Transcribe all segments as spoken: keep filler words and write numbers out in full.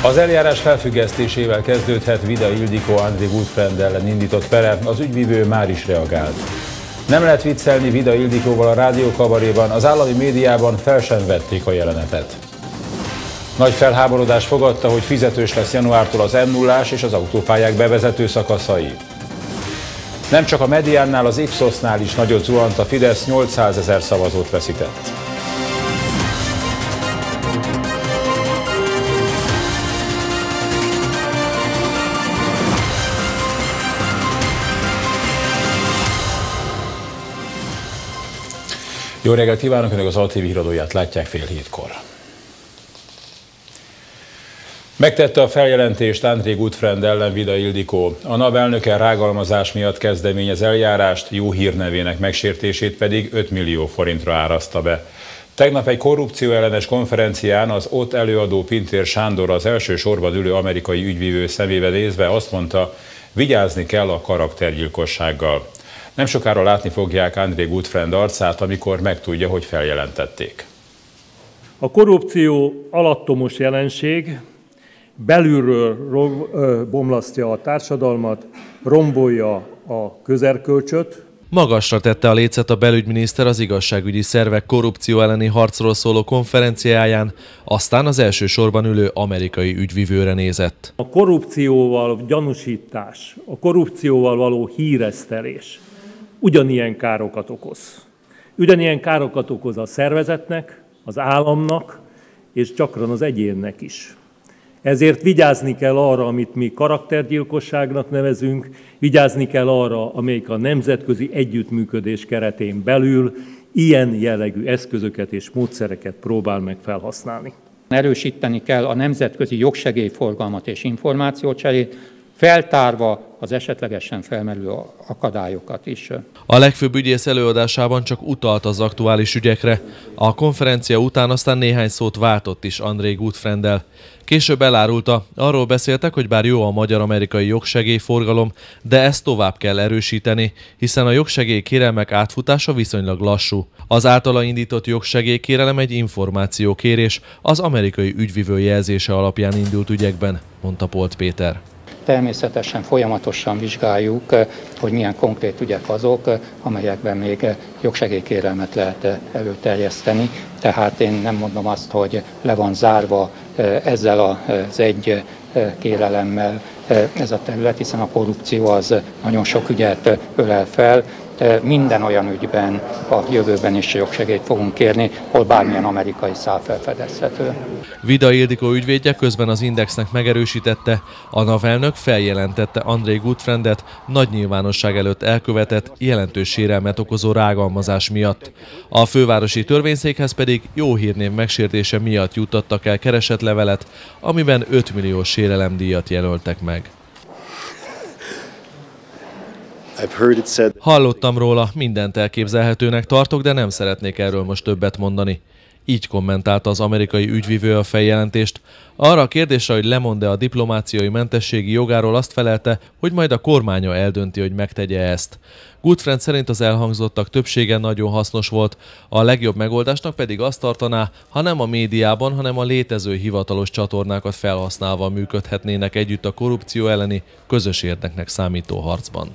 Az eljárás felfüggesztésével kezdődhet Vida Ildikó André Gutfriend ellen indított pere, az ügyvívő már is reagált. Nem lehet viccelni Vida Ildikóval a rádiókabaréban, az állami médiában fel sem vették a jelenetet. Nagy felháborodás fogadta, hogy fizetős lesz januártól az em nullás és az autópályák bevezető szakaszai. Nem csak a Mediánnál, az Ipsosnál is nagyot zuhant a Fidesz, nyolcszázezer szavazót veszített. Jó reggelt kívánok, Önök az á té vé híradóját látják fél hétkor. Megtette a feljelentést André Gutfriend ellen Vida Ildikó. A NAV elnöke rágalmazás miatt kezdeményez eljárást, jó hírnevének megsértését pedig öt millió forintra árazta be. Tegnap egy korrupcióellenes konferencián az ott előadó Pintér Sándor az első sorban ülő amerikai ügyvívő szemébe nézve azt mondta, vigyázni kell a karaktergyilkossággal. Nem sokára látni fogják André Gutfriend arcát, amikor megtudja, hogy feljelentették. A korrupció alattomos jelenség, belülről bomlasztja a társadalmat, rombolja a közerkölcsöt. Magasra tette a lécet a belügyminiszter az igazságügyi szervek korrupció elleni harcról szóló konferenciáján, aztán az első sorban ülő amerikai ügyvivőre nézett. A korrupcióval gyanúsítás, a korrupcióval való híresztelés ugyanilyen károkat okoz. Ugyanilyen károkat okoz a szervezetnek, az államnak, és gyakran az egyénnek is. Ezért vigyázni kell arra, amit mi karaktergyilkosságnak nevezünk, vigyázni kell arra, amelyik a nemzetközi együttműködés keretén belül ilyen jellegű eszközöket és módszereket próbál meg felhasználni. Erősíteni kell a nemzetközi jogsegélyforgalmat és információcserét, feltárva az esetlegesen felmerülő akadályokat is. A legfőbb ügyész előadásában csak utalt az aktuális ügyekre. A konferencia után aztán néhány szót váltott is André Gutfrienddel. Később elárulta, arról beszéltek, hogy bár jó a magyar-amerikai jogsegélyforgalom, de ezt tovább kell erősíteni, hiszen a jogsegélykérelmek átfutása viszonylag lassú. Az általa indított jogsegélykérelem egy információkérés, az amerikai ügyvivő jelzése alapján indult ügyekben, mondta Polt Péter. Természetesen folyamatosan vizsgáljuk, hogy milyen konkrét ügyek azok, amelyekben még jogsegélykérelmet lehet előterjeszteni. Tehát én nem mondom azt, hogy le van zárva ezzel az egy kérelemmel ez a terület, hiszen a korrupció az nagyon sok ügyet ölel fel. Minden olyan ügyben a jövőben is jogsegélyt fogunk kérni, hol bármilyen amerikai szál felfedezhető. Vida Ildikó ügyvédje közben az Indexnek megerősítette, a NAV elnök feljelentette André Gutfriendet nagy nyilvánosság előtt elkövetett, jelentős sérelmet okozó rágalmazás miatt. A fővárosi törvényszékhez pedig jó hírnév megsértése miatt juttattak el keresetlevelet, amiben öt milliós sérelemdíjat jelöltek meg. Hallottam róla, mindent elképzelhetőnek tartok, de nem szeretnék erről most többet mondani. Így kommentálta az amerikai ügyvivő a feljelentést. Arra a kérdésre, hogy lemond-e a diplomáciai mentességi jogáról, azt felelte, hogy majd a kormánya eldönti, hogy megtegye ezt. Gutfriend szerint az elhangzottak többsége nagyon hasznos volt, a legjobb megoldásnak pedig azt tartaná, ha nem a médiában, hanem a létező hivatalos csatornákat felhasználva működhetnének együtt a korrupció elleni, közös érdeknek számító harcban.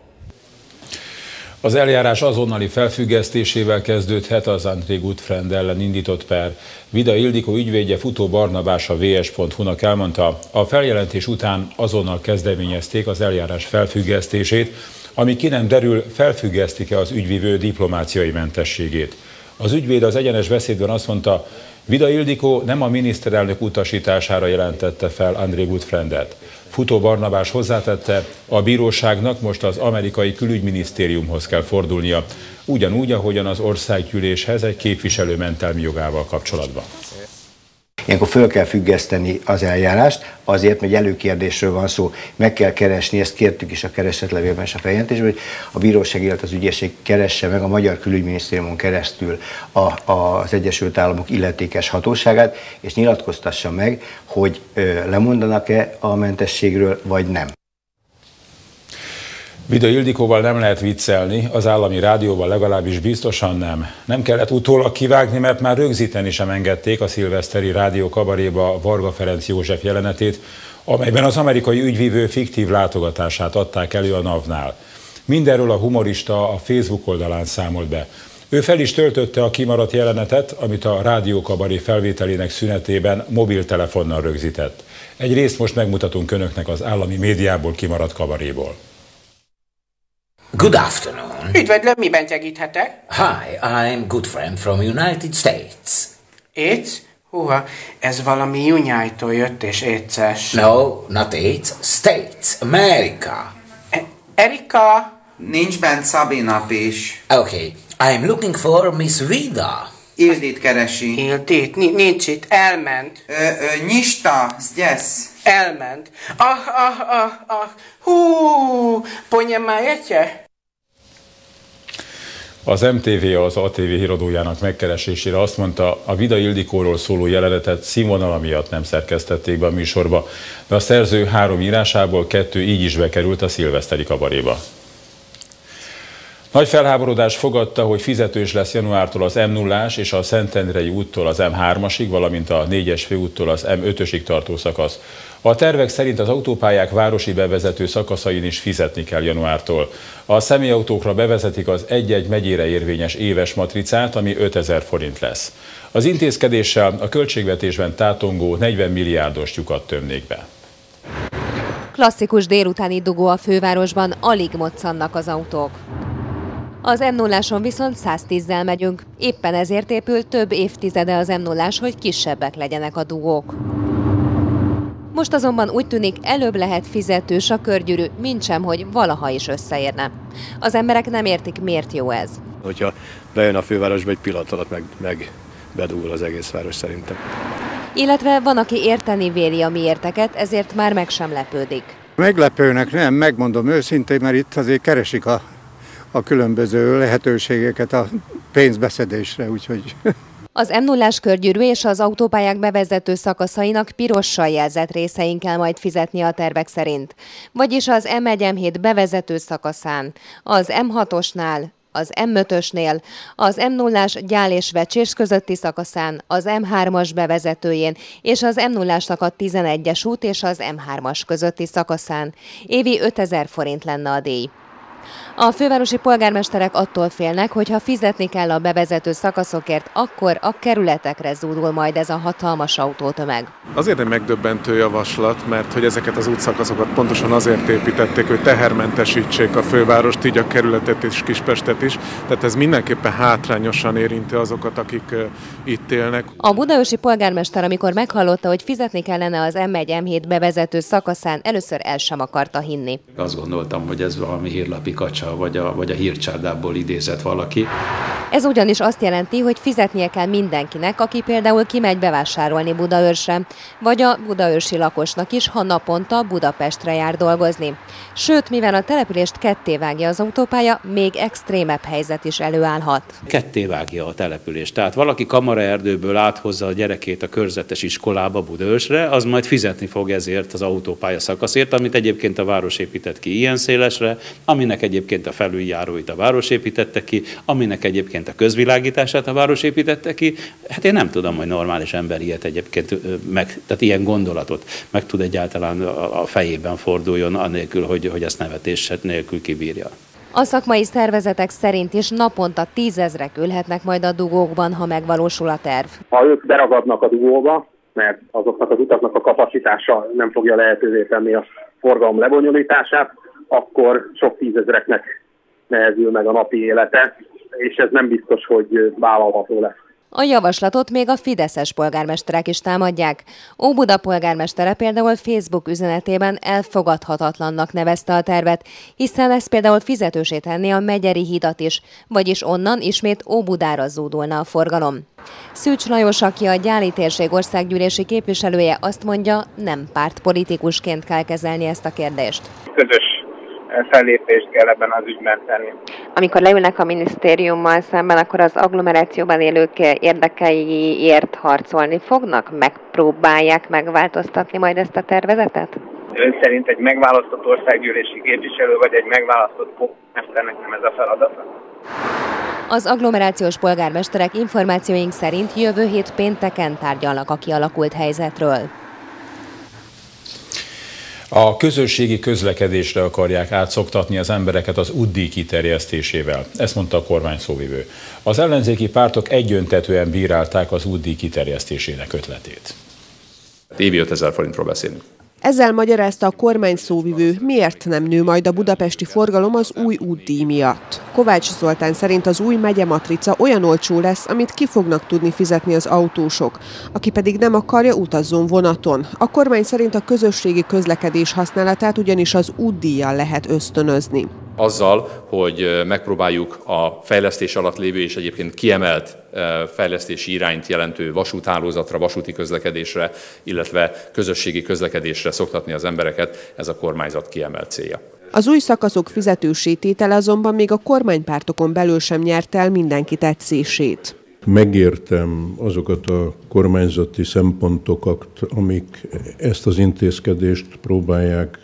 Az eljárás azonnali felfüggesztésével kezdődhet az André Gutfriend ellen indított per. Vida Ildikó ügyvédje Futó Barnabás a vé es pont hu-nak elmondta, a feljelentés után azonnal kezdeményezték az eljárás felfüggesztését, ami ki nem derül, felfüggesztik-e az ügyvivő diplomáciai mentességét. Az ügyvéd az egyenes beszédben azt mondta, Vida Ildikó nem a miniszterelnök utasítására jelentette fel André Gutfriendet. Futó Barnabás hozzátette, a bíróságnak most az amerikai külügyminisztériumhoz kell fordulnia, ugyanúgy, ahogyan az országgyűléshez egy képviselő mentelmi jogával kapcsolatban. Ilyenkor föl kell függeszteni az eljárást, azért, mert előkérdésről van szó, meg kell keresni, ezt kértük is a keresetlevélben és a feljelentésben, hogy a bíróság, illetve az ügyészség keresse meg a Magyar Külügyminisztériumon keresztül a, a, az Egyesült Államok illetékes hatóságát, és nyilatkoztassa meg, hogy ö, lemondanak-e a mentességről, vagy nem. Vida Ildikóval nem lehet viccelni, az állami rádióval legalábbis biztosan nem. Nem kellett utólag kivágni, mert már rögzíteni sem engedték a szilveszteri rádió kabaréba Varga Ferenc József jelenetét, amelyben az amerikai ügyvívő fiktív látogatását adták elő a navnál. Mindenről a humorista a Facebook oldalán számolt be. Ő fel is töltötte a kimaradt jelenetet, amit a rádiókabaré felvételének szünetében mobiltelefonnal rögzített. Egy részt most megmutatunk önöknek az állami médiából kimaradt kabaréból. Good afternoon. Üdvözlöm, miben segíthetek? Hi, I'm Goodfriend from United States. AIDS? Húha, ez valami United-tól jött és éces. No, not AIDS, States, America. E- Erika? Nincs bent Szabina is. Okay, I'm looking for Miss Vida. Ildit keresi. Ildit? Nincs itt, elment. Ö, ö, nyista, zdjesz. Elment. Ah, ah, ah, ah. Hú, poniemájecie? Az em té vé az á té vé híradójának megkeresésére azt mondta, a Vida Ildikóról szóló jelenetet színvonala miatt nem szerkesztették be a műsorba, de a szerző három írásából kettő így is bekerült a szilveszteri kabaréba. Nagy felháborodás fogadta, hogy fizetős lesz januártól az em nullás és a Szentendrei úttól az em hármasig, valamint a négyes főúttól az em ötösig tartó szakasz. A tervek szerint az autópályák városi bevezető szakaszain is fizetni kell januártól. A személyautókra bevezetik az egy-egy megyére érvényes éves matricát, ami ötezer forint lesz. Az intézkedéssel a költségvetésben tátongó negyven milliárdos lyukat tömnék be. Klasszikus délutáni dugó a fővárosban, alig moccannak az autók. Az em nulláson viszont száztízzel megyünk, éppen ezért épült több évtizede az em nullás, hogy kisebbek legyenek a dugók. Most azonban úgy tűnik, előbb lehet fizetős a körgyűrű, mintsem, hogy valaha is összeérne. Az emberek nem értik, miért jó ez. Hogyha bejön a fővárosba, egy pillanat alatt meg, meg bedugul az egész város szerintem. Illetve van, aki érteni véli a miérteket, ezért már meg sem lepődik. Meglepőnek nem, megmondom őszintén, mert itt azért keresik a, a különböző lehetőségeket a pénzbeszedésre, úgyhogy... Az em nullás körgyűrű és az autópályák bevezető szakaszainak pirossal jelzett részein kell majd fizetni a tervek szerint. Vagyis az em egy em hét bevezető szakaszán, az em hatosnál, az em ötösnél, az em nullás Gyál és Vecsés közötti szakaszán, az em hármas bevezetőjén és az em nullás szakadt tizenegyes út és az em hármas közötti szakaszán. Évi ötezer forint lenne a díj. A fővárosi polgármesterek attól félnek, hogy ha fizetni kell a bevezető szakaszokért, akkor a kerületekre zúdul majd ez a hatalmas autótömeg. Azért egy megdöbbentő javaslat, mert hogy ezeket az útszakaszokat pontosan azért építették, hogy tehermentesítsék a fővárost, így a kerületet és Kispestet is. Tehát ez mindenképpen hátrányosan érinti azokat, akik uh, itt élnek. A budaörsi polgármester, amikor meghallotta, hogy fizetni kellene az em egy em hét bevezető szakaszán, először el sem akarta hinni. Azt gondoltam, hogy ez valami hírlapi kacsa, vagy a, vagy a hírcsárdából idézett valaki. Ez ugyanis azt jelenti, hogy fizetnie kell mindenkinek, aki például kimegy bevásárolni Budaörsre, vagy a budaörsi lakosnak is, ha naponta Budapestre jár dolgozni. Sőt, mivel a települést kettévágja az autópálya, még extrémebb helyzet is előállhat. Kettévágja a települést. Tehát valaki Kamaraerdőből áthozza a gyerekét a körzetes iskolába Budaörsre, az majd fizetni fog ezért az autópálya szakaszért, amit egyébként a város épített ki ilyen szélesre, aminek egyébként a felüljáróit a város építette ki, aminek egyébként a közvilágítását a város építette ki. Hát én nem tudom, hogy normális ember ilyet egyébként, meg, tehát ilyen gondolatot meg tud egyáltalán a fejében forduljon, anélkül, hogy, hogy ezt nevetés nélkül kibírja. A szakmai szervezetek szerint is naponta tízezrek ülhetnek majd a dugókban, ha megvalósul a terv. Ha ők beragadnak a dugóba, mert azoknak az utaknak a kapacitása nem fogja lehetővé tenni a forgalom lebonyolítását, akkor sok tízezreknek nehezül meg a napi élete, és ez nem biztos, hogy vállalható lesz. A javaslatot még a fideszes polgármesterek is támadják. Óbuda polgármestere például Facebook üzenetében elfogadhatatlannak nevezte a tervet, hiszen ez például fizetősé tenni a Megyeri hídat is, vagyis onnan ismét Óbudára zúdulna a forgalom. Szűcs Lajos, aki a Gyáli térség országgyűlési képviselője, azt mondja, nem pártpolitikusként kell kezelni ezt a kérdést. Közös fellépést kell ebben az ügyben tenni. Amikor leülnek a minisztériummal szemben, akkor az agglomerációban élők érdekeiért harcolni fognak? Megpróbálják megváltoztatni majd ezt a tervezetet? Ön szerint egy megválasztott országgyűlési képviselő vagy egy megválasztott polgármesternek nem ez a feladata? Az agglomerációs polgármesterek információink szerint jövő hét pénteken tárgyalnak a kialakult helyzetről. A közösségi közlekedésre akarják átszoktatni az embereket az útdíj kiterjesztésével. Ezt mondta a kormány szóvivő. Az ellenzéki pártok egyöntetően bírálták az útdíj kiterjesztésének ötletét. Évi ötezer forintról beszélünk. Ezzel magyarázta a kormány szóvivő, miért nem nő majd a budapesti forgalom az új útdíj miatt. Kovács Zoltán szerint az új megyematrica olyan olcsó lesz, amit ki fognak tudni fizetni az autósok, aki pedig nem akarja, utazzon vonaton. A kormány szerint a közösségi közlekedés használatát ugyanis az útdíjjal lehet ösztönözni. Azzal, hogy megpróbáljuk a fejlesztés alatt lévő és egyébként kiemelt fejlesztési irányt jelentő vasúthálózatra, vasúti közlekedésre, illetve közösségi közlekedésre szoktatni az embereket, ez a kormányzat kiemelt célja. Az új szakaszok fizetőssé tétele azonban még a kormánypártokon belül sem nyert el mindenki tetszését. Megértem azokat a kormányzati szempontokat, amik ezt az intézkedést próbálják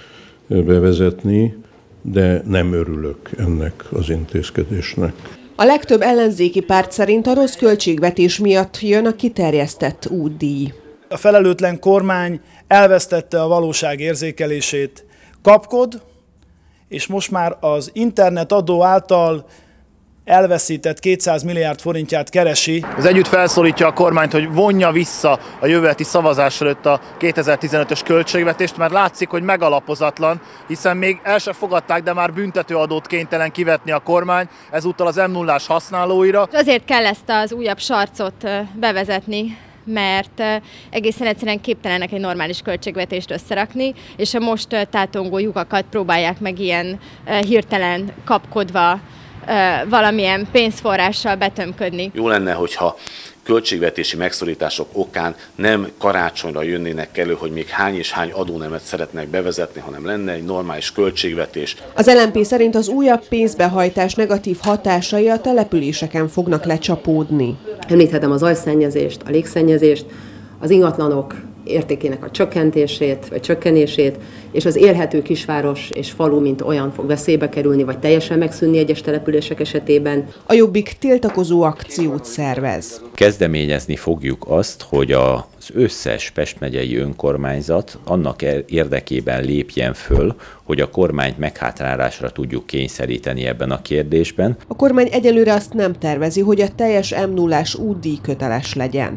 bevezetni, de nem örülök ennek az intézkedésnek. A legtöbb ellenzéki párt szerint a rossz költségvetés miatt jön a kiterjesztett útdíj. A felelőtlen kormány elvesztette a valóság érzékelését, kapkod, és most már az internetadó által elveszített kétszáz milliárd forintját keresi. Az együtt felszólítja a kormányt, hogy vonja vissza a jövő heti szavazás előtt a kétezer-tizenötös költségvetést, mert látszik, hogy megalapozatlan, hiszen még el sem fogadták, de már büntetőadót kénytelen kivetni a kormány, ezúttal az em nullás használóira. Azért kell ezt az újabb sarcot bevezetni, mert egészen egyszerűen képtelenek egy normális költségvetést összerakni, és a most tátongó lyukakat próbálják meg ilyen hirtelen kapkodva valamilyen pénzforrással betömködni. Jó lenne, hogyha költségvetési megszorítások okán nem karácsonyra jönnének elő, hogy még hány és hány adónemet szeretnek bevezetni, hanem lenne egy normális költségvetés. Az el em pé szerint az újabb pénzbehajtás negatív hatásai a településeken fognak lecsapódni. Említhetem az zajszennyezést, a légszennyezést, az ingatlanok értékének a csökkentését, vagy csökkenését, és az élhető kisváros és falu, mint olyan fog veszélybe kerülni, vagy teljesen megszűnni egyes települések esetében. A Jobbik tiltakozó akciót szervez. Kezdeményezni fogjuk azt, hogy az összes Pest megyei önkormányzat annak érdekében lépjen föl, hogy a kormányt meghátrálásra tudjuk kényszeríteni ebben a kérdésben. A kormány egyelőre azt nem tervezi, hogy a teljes em nullás útdíj köteles legyen.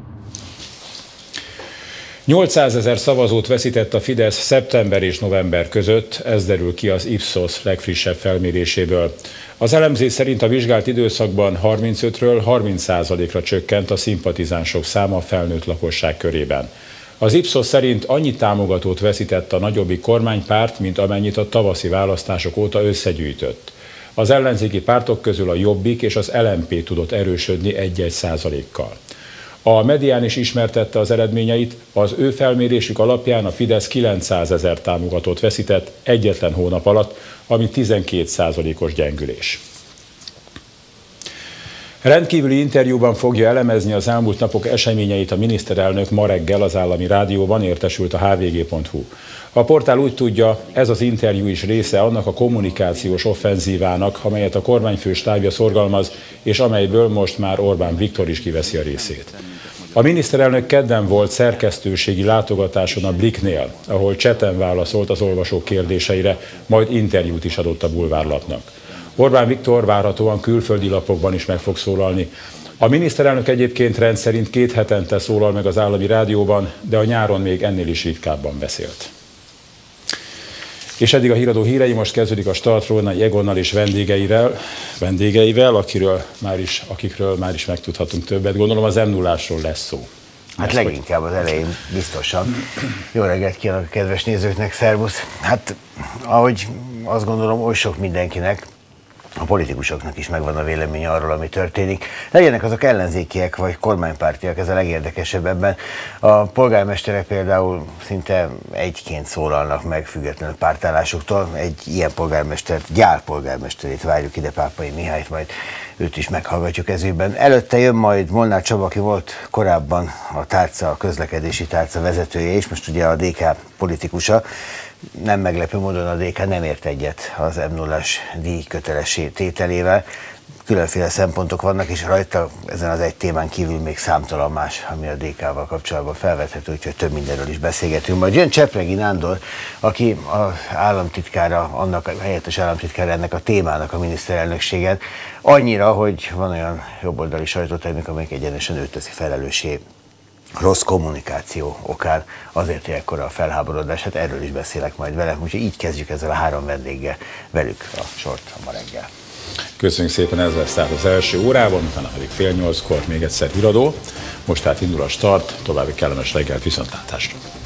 nyolcszázezer szavazót veszített a Fidesz szeptember és november között, ez derül ki az Ipsos legfrissebb felméréséből. Az elemzés szerint a vizsgált időszakban harmincötről harminc százalékra csökkent a szimpatizánsok száma a felnőtt lakosság körében. Az Ipsos szerint annyi támogatót veszített a nagyobbik kormánypárt, mint amennyit a tavaszi választások óta összegyűjtött. Az ellenzéki pártok közül a Jobbik és az el em pé tudott erősödni egy-egy százalékkal. A Medián is ismertette az eredményeit, az ő felmérésük alapján a Fidesz kilencszázezer támogatót veszített egyetlen hónap alatt, ami tizenkét százalékos gyengülés. Rendkívüli interjúban fogja elemezni az elmúlt napok eseményeit a miniszterelnök ma reggel az Állami Rádióban, értesült a há vé gé pont hú. A portál úgy tudja, ez az interjú is része annak a kommunikációs offenzívának, amelyet a kormányfő stábja szorgalmaz, és amelyből most már Orbán Viktor is kiveszi a részét. A miniszterelnök kedden volt szerkesztőségi látogatáson a Bliknél, ahol cseten válaszolt az olvasók kérdéseire, majd interjút is adott a bulvárlapnak. Orbán Viktor várhatóan külföldi lapokban is meg fog szólalni. A miniszterelnök egyébként rendszerint két hetente szólal meg az Állami Rádióban, de a nyáron még ennél is ritkábban beszélt. És eddig a híradó hírei, most kezdődik a Start Rónai Egonnal és vendégeivel, vendégeivel akiről már is, akikről már is megtudhatunk többet. Gondolom az em nullásról lesz szó. Hát leginkább az elején biztosan. Jó reggelt kívánok a kedves nézőknek, szervusz! Hát ahogy azt gondolom, oly sok mindenkinek, a politikusoknak is megvan a véleménye arról, ami történik. Legyenek azok ellenzékiek vagy kormánypártiak, ez a legérdekesebb ebben. A polgármesterek például szinte egyként szólalnak meg függetlenül pártállásuktól. Egy ilyen polgármestert, gyár polgármesterét várjuk ide, Pápai Mihályt, majd őt is meghallgatjuk ez évben. Előtte jön majd Molnár Csaba, aki volt korábban a tárca, a közlekedési tárca vezetője, és most ugye a dé ká politikusa. Nem meglepő módon a dé ká nem ért egyet az em nullás díj kötelessé tételével. Különféle szempontok vannak, és rajta ezen az egy témán kívül még számtalan más, ami a dé ká-val kapcsolatban felvethető, úgyhogy több mindenről is beszélgetünk. Majd jön Csepregi Nándor, aki az államtitkára, annak a helyettes államtitkára ennek a témának a miniszterelnökségen, annyira, hogy van olyan jobboldali sajtótermék, amelyik egyenesen őt teszi felelőssé rossz kommunikáció okán, azért, hogy ekkora a felháborodás, hát erről is beszélek majd vele, úgyhogy így kezdjük ezzel a három vendéggel velük a sort ma reggel. Köszönjük szépen, ez lesz tehát az első órában, utána pedig fél nyolckor még egyszer híradó. Most tehát indul a start, további kellemes reggelt, viszontlátásra!